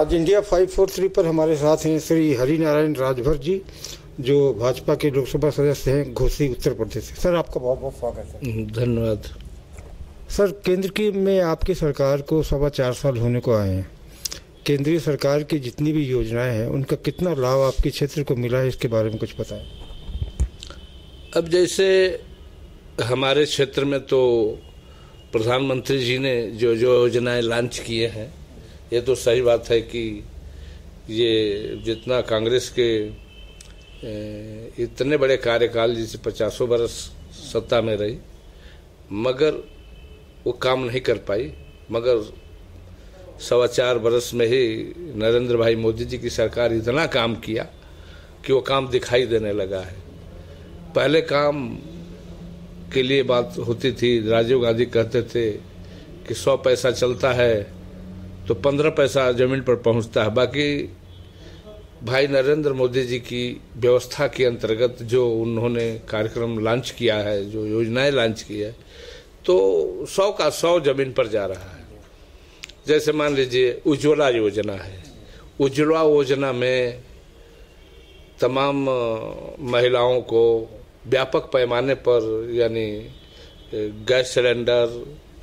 आज इंडिया 543 पर हमारे साथ हैं श्री हरि नारायण राजभर जी, जो भाजपा के लोकसभा सदस्य हैं घोसी उत्तर प्रदेश से। सर, आपका बहुत बहुत स्वागत है। धन्यवाद। सर, केंद्र की में आपकी सरकार को 4.25 साल होने को आए हैं। केंद्रीय सरकार की जितनी भी योजनाएं हैं उनका कितना लाभ आपके क्षेत्र को मिला है, इसके बारे में कुछ बताएं। अब जैसे हमारे क्षेत्र में तो प्रधानमंत्री जी ने जो जो योजनाएं लॉन्च किए हैं, ये तो सही बात है कि ये जितना कांग्रेस के इतने बड़े कार्यकाल जिसे 50 बरस सत्ता में रही, मगर वो काम नहीं कर पाई। मगर 4.25 बरस में ही नरेंद्र भाई मोदी जी की सरकार इतना काम किया कि वो काम दिखाई देने लगा है। पहले काम के लिए बात होती थी, राजीव गांधी कहते थे कि 100 पैसा चलता है तो 15 पैसा जमीन पर पहुंचता है। बाकी भाई नरेंद्र मोदी जी की व्यवस्था के अंतर्गत जो उन्होंने कार्यक्रम लॉन्च किया है, जो योजनाएं लॉन्च की है, तो 100 का 100 जमीन पर जा रहा है। जैसे मान लीजिए उज्ज्वला योजना है। उज्ज्वला योजना में तमाम महिलाओं को व्यापक पैमाने पर यानी गैस सिलेंडर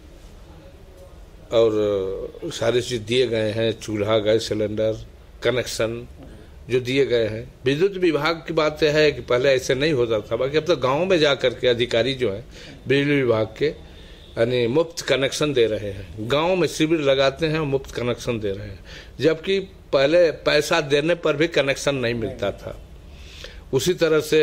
और सारी चीज़ दिए गए हैं। चूल्हा, गैस सिलेंडर, कनेक्शन जो दिए गए हैं। विद्युत विभाग की बात यह है कि पहले ऐसे नहीं होता था, बाकी अब तो गाँव में जा कर के अधिकारी जो हैं बिजली विभाग के यानी मुफ्त कनेक्शन दे रहे हैं। गांव में शिविर लगाते हैं, मुफ्त कनेक्शन दे रहे हैं, जबकि पहले पैसा देने पर भी कनेक्शन नहीं मिलता था। उसी तरह से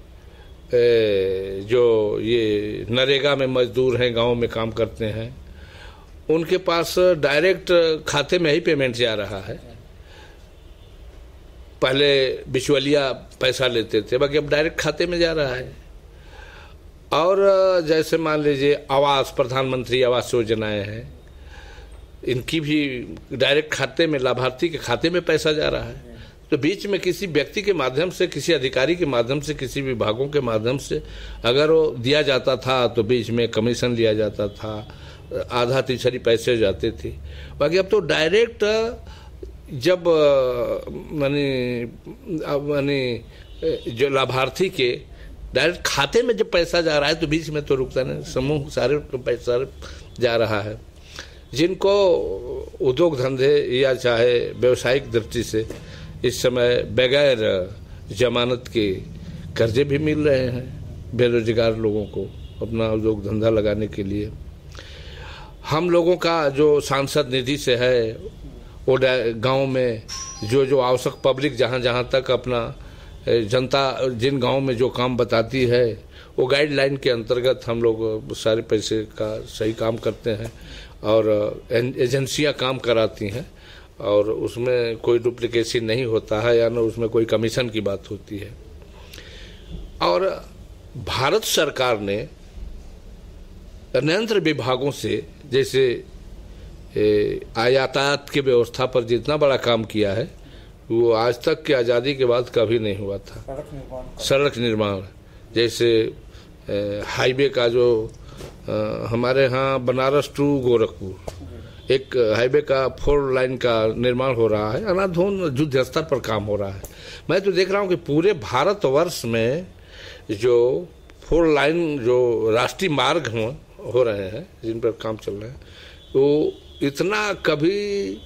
जो ये नरेगा में मजदूर हैं, गांव में काम करते हैं, उनके पास डायरेक्ट खाते में ही पेमेंट जा रहा है। पहले बिचौलिया पैसा लेते थे, बाकी अब डायरेक्ट खाते में जा रहा है। और जैसे मान लीजिए आवास, प्रधानमंत्री आवास योजनाएं हैं, इनकी भी डायरेक्ट खाते में, लाभार्थी के खाते में पैसा जा रहा है। तो बीच में किसी व्यक्ति के माध्यम से, किसी अधिकारी के माध्यम से, किसी विभागों के माध्यम से अगर वो दिया जाता था तो बीच में कमीशन लिया जाता था, आधा तिछड़ी पैसे जाते थे। बाकी अब तो डायरेक्ट जब मानी जो लाभार्थी के डायरेक्ट खाते में जब पैसा जा रहा है तो बीच में तो रुकता नहीं, समूह सारे पैसा जा रहा है। जिनको उद्योग धंधे या चाहे व्यवसायिक दृष्टि से इस समय बगैर जमानत के कर्जे भी मिल रहे हैं बेरोजगार लोगों को अपना उद्योग धंधा लगाने के लिए। हम लोगों का जो सांसद निधि से है वो गांव में जो जो आवश्यक पब्लिक जहां जहां तक अपना जनता जिन गांव में जो काम बताती है वो गाइडलाइन के अंतर्गत हम लोग सारे पैसे का सही काम करते हैं और एजेंसियां काम कराती हैं और उसमें कोई डुप्लीकेसी नहीं होता है या न उसमें कोई कमीशन की बात होती है। और भारत सरकार ने अन्य विभागों से जैसे यातायात की व्यवस्था पर जितना बड़ा काम किया है वो आज तक की आज़ादी के बाद कभी नहीं हुआ था। सड़क निर्माण जैसे हाईवे का जो हमारे यहाँ बनारस टू गोरखपुर एक हाईवे का 4 लाइन का निर्माण हो रहा है, अनाधून युद्ध स्तर पर काम हो रहा है। मैं तो देख रहा हूँ कि पूरे भारतवर्ष में जो 4 लाइन जो राष्ट्रीय मार्ग हो रहे हैं, जिन पर काम चल रहे हैं, तो इतना कभी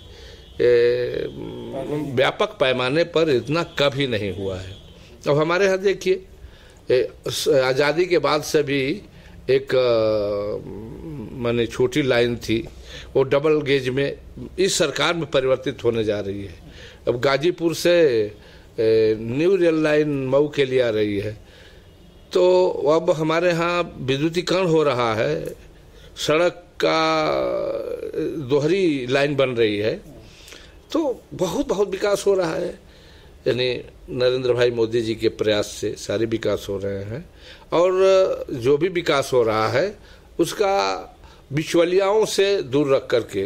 व्यापक पैमाने पर इतना कभी नहीं हुआ है। अब हमारे यहाँ देखिए आज़ादी के बाद से भी एक माने छोटी लाइन थी, वो डबल गेज में इस सरकार में परिवर्तित होने जा रही है। अब गाजीपुर से न्यू रेल लाइन मऊ के लिए आ रही है। तो अब हमारे यहाँ विद्युतीकरण हो रहा है, सड़क का दोहरी लाइन बन रही है, तो बहुत बहुत विकास हो रहा है। यानी नरेंद्र भाई मोदी जी के प्रयास से सारे विकास हो रहे हैं और जो भी विकास हो रहा है उसका बिचौलियाओं से दूर रख करके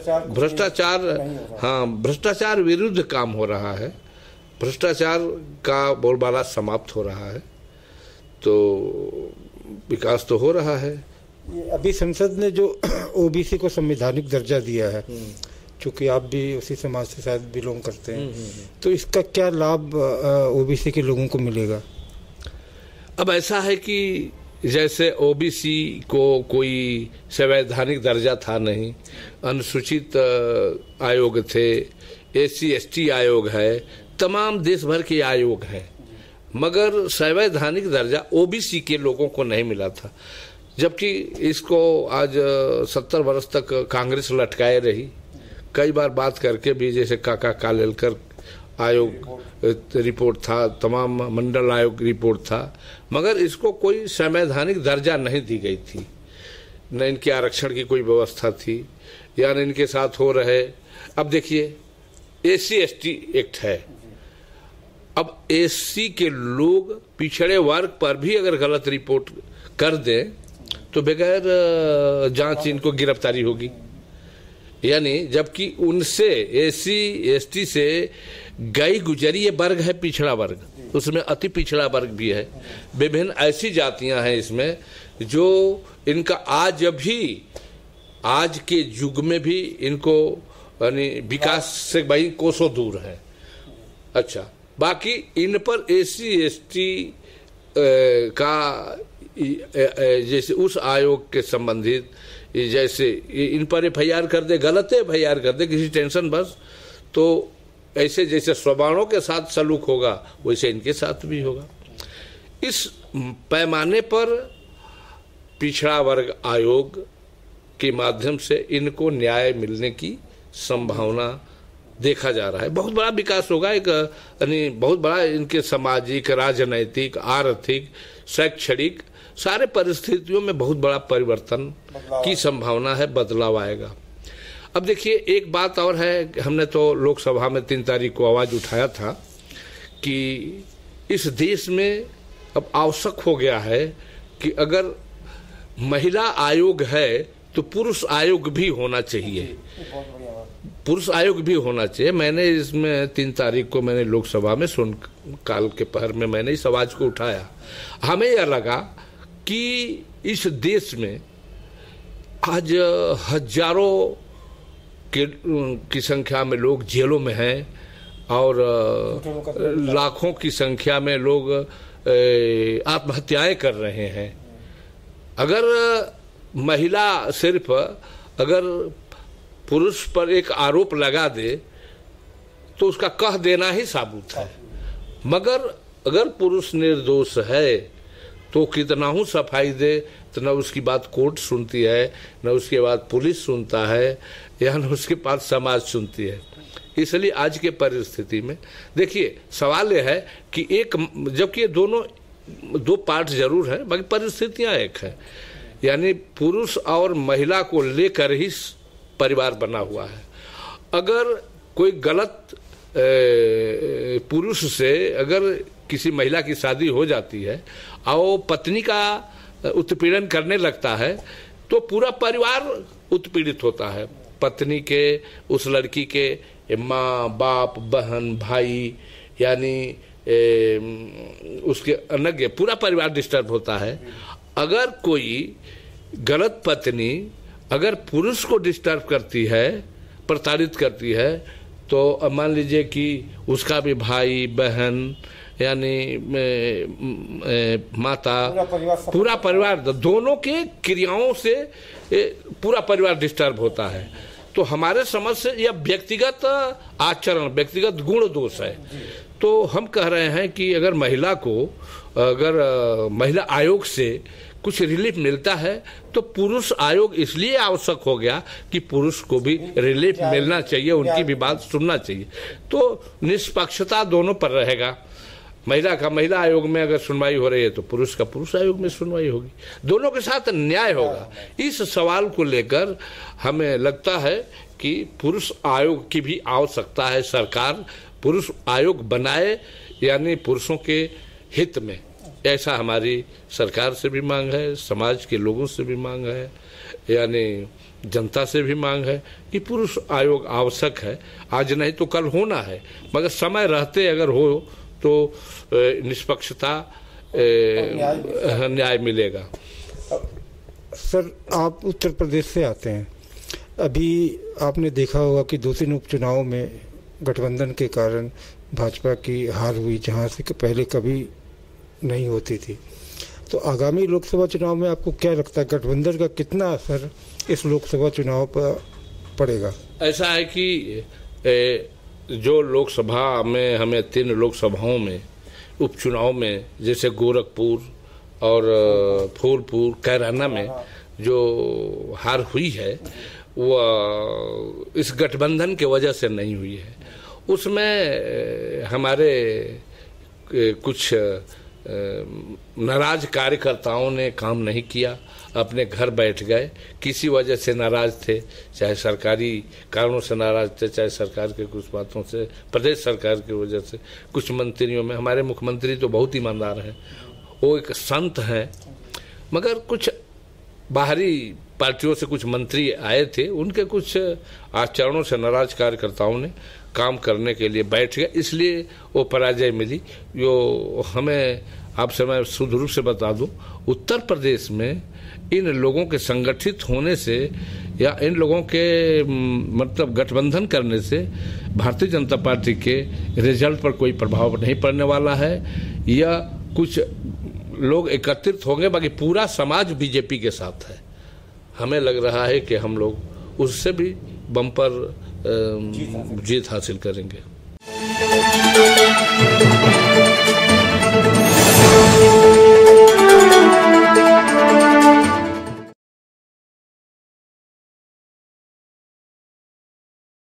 भ्रष्टाचार विरुद्ध काम हो रहा है। भ्रष्टाचार का बोलबाला समाप्त हो रहा है, तो विकास तो हो रहा है। अभी संसद ने जो ओबीसी को संवैधानिक दर्जा दिया है, चूँकि आप भी उसी समाज से शायद बिलोंग करते हैं, तो इसका क्या लाभ ओबीसी के लोगों को मिलेगा? अब ऐसा है कि जैसे ओबीसी को कोई संवैधानिक दर्जा था नहीं, अनुसूचित आयोग थे, एससी एसटी आयोग है, तमाम देश भर के आयोग हैं, मगर संवैधानिक दर्जा ओबीसी के लोगों को नहीं मिला था। जबकि इसको आज 70 वर्ष तक कांग्रेस लटकाए रही, कई बार बात करके भी, जैसे काका कालेलकर आयोग रिपोर्ट था, तमाम मंडल आयोग रिपोर्ट था, मगर इसको कोई संवैधानिक दर्जा नहीं दी गई थी, न इनके आरक्षण की कोई व्यवस्था थी, या न इनके साथ हो रहे। अब देखिए एससी एसटी एक्ट है, अब एससी के लोग पिछड़े वर्ग पर भी अगर गलत रिपोर्ट कर दें तो बगैर जांच इनको गिरफ्तारी होगी, यानी जबकि उनसे एससी एसटी से गई गुजरी ये वर्ग है पिछड़ा वर्ग, उसमें अति पिछड़ा वर्ग भी है, विभिन्न ऐसी जातियां हैं इसमें जो इनका आज के युग में भी इनको यानी विकास से भाई कोसों दूर है। अच्छा, बाकी इन पर एससी एसटी का जैसे उस आयोग के संबंधित जैसे इन पर एफआईआर कर दे, गलत एफआईआर कर दे किसी टेंशन बस, तो ऐसे जैसे स्वबाणों के साथ सलूक होगा वैसे इनके साथ भी होगा। इस पैमाने पर पिछड़ा वर्ग आयोग के माध्यम से इनको न्याय मिलने की संभावना देखा जा रहा है। बहुत बड़ा विकास होगा, एक यानी बहुत बड़ा इनके सामाजिक, राजनैतिक, आर्थिक, शैक्षणिक सारे परिस्थितियों में बहुत बड़ा परिवर्तन की संभावना है, बदलाव आएगा। अब देखिए एक बात और है, हमने तो लोकसभा में 3 तारीख को आवाज उठाया था कि इस देश में अब आवश्यक हो गया है कि अगर महिला आयोग है तो पुरुष आयोग भी होना चाहिए, पुरुष आयोग भी होना चाहिए। मैंने इसमें 3 तारीख को मैंने लोकसभा में शून्यकाल के पहर में मैंने इस आवाज को उठाया। हमें यह लगा कि इस देश में आज हजारों की संख्या में लोग जेलों में हैं और लाखों की संख्या में लोग आत्महत्याएं कर रहे हैं। अगर महिला सिर्फ अगर पुरुष पर एक आरोप लगा दे तो उसका कह देना ही साबुत है, मगर अगर पुरुष निर्दोष है तो कितना ही सफाई दे तो न उसकी बात कोर्ट सुनती है, न उसके बाद पुलिस सुनता है, या न उसके पास समाज सुनती है। इसलिए आज के परिस्थिति में देखिए सवाल यह है कि एक, जबकि ये दोनों 2 पार्ट जरूर है, बाकी परिस्थितियां एक है, यानी पुरुष और महिला को लेकर ही परिवार बना हुआ है। अगर कोई गलत पुरुष से अगर किसी महिला की शादी हो जाती है और पत्नी का उत्पीड़न करने लगता है तो पूरा परिवार उत्पीड़ित होता है। पत्नी के, उस लड़की के माँ, बाप, बहन, भाई, यानी उसके अनग पूरा परिवार डिस्टर्ब होता है। अगर कोई गलत पत्नी अगर पुरुष को डिस्टर्ब करती है, प्रताड़ित करती है, तो मान लीजिए कि उसका भी भाई, बहन, यानी माता, पूरा परिवार दोनों के क्रियाओं से पूरा परिवार डिस्टर्ब होता है। तो हमारे समझ से यह व्यक्तिगत आचरण, व्यक्तिगत गुण दोष है। तो हम कह रहे हैं कि अगर महिला को, अगर महिला आयोग से कुछ रिलीफ मिलता है तो पुरुष आयोग इसलिए आवश्यक हो गया कि पुरुष को भी रिलीफ मिलना चाहिए, उनकी भी बात सुनना चाहिए। तो निष्पक्षता दोनों पर रहेगा। महिला का महिला आयोग में अगर सुनवाई हो रही है तो पुरुष का पुरुष आयोग में सुनवाई होगी, दोनों के साथ न्याय होगा। इस सवाल को लेकर हमें लगता है कि पुरुष आयोग की भी आवश्यकता है। सरकार पुरुष आयोग बनाए, यानी पुरुषों के हित में। ऐसा हमारी सरकार से भी मांग है, समाज के लोगों से भी मांग है, यानी जनता से भी मांग है कि पुरुष आयोग आवश्यक है। आज नहीं तो कल होना है, मगर समय रहते अगर हो तो निष्पक्षता न्याय मिलेगा। सर, आप उत्तर प्रदेश से आते हैं, अभी आपने देखा होगा कि 2-3 उपचुनाव में गठबंधन के कारण भाजपा की हार हुई, जहां से पहले कभी नहीं होती थी। तो आगामी लोकसभा चुनाव में आपको क्या लगता है, गठबंधन का कितना असर इस लोकसभा चुनाव पर पड़ेगा? ऐसा है कि जो लोकसभा में हमें 3 लोकसभाओं में उपचुनाव में, जैसे गोरखपुर और फूलपुर, कैराना में जो हार हुई है वह इस गठबंधन के वजह से नहीं हुई है। उसमें हमारे कुछ नाराज कार्यकर्ताओं ने काम नहीं किया, अपने घर बैठ गए, किसी वजह से नाराज थे, चाहे सरकारी कारणों से नाराज थे, चाहे सरकार के कुछ बातों से, प्रदेश सरकार की वजह से। कुछ मंत्रियों में, हमारे मुख्यमंत्री तो बहुत ईमानदार हैं, वो एक संत हैं, मगर कुछ बाहरी पार्टियों से कुछ मंत्री आए थे, उनके कुछ आचरणों से नाराज कार्यकर्ताओं ने काम करने के लिए बैठ गए, इसलिए वो पराजय मिली। जो हमें आपसे मैं शुद्ध रूप से बता दूं, उत्तर प्रदेश में इन लोगों के संगठित होने से या इन लोगों के मतलब गठबंधन करने से भारतीय जनता पार्टी के रिजल्ट पर कोई प्रभाव नहीं पड़ने वाला है, या कुछ लोग एकत्रित होंगे, बाकी पूरा समाज बीजेपी के साथ है। हमें लग रहा है कि हम लोग उससे भी बम्पर जीत हासिल करेंगे।